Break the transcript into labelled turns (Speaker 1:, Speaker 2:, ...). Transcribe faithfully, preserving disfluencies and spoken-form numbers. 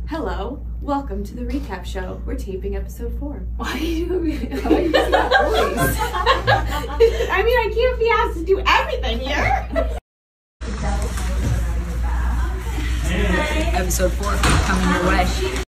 Speaker 1: Hello, welcome to the recap show. We're taping episode four.
Speaker 2: Why are you doing that voice?
Speaker 1: I mean, I can't be asked to do everything here.
Speaker 2: Episode four coming your way.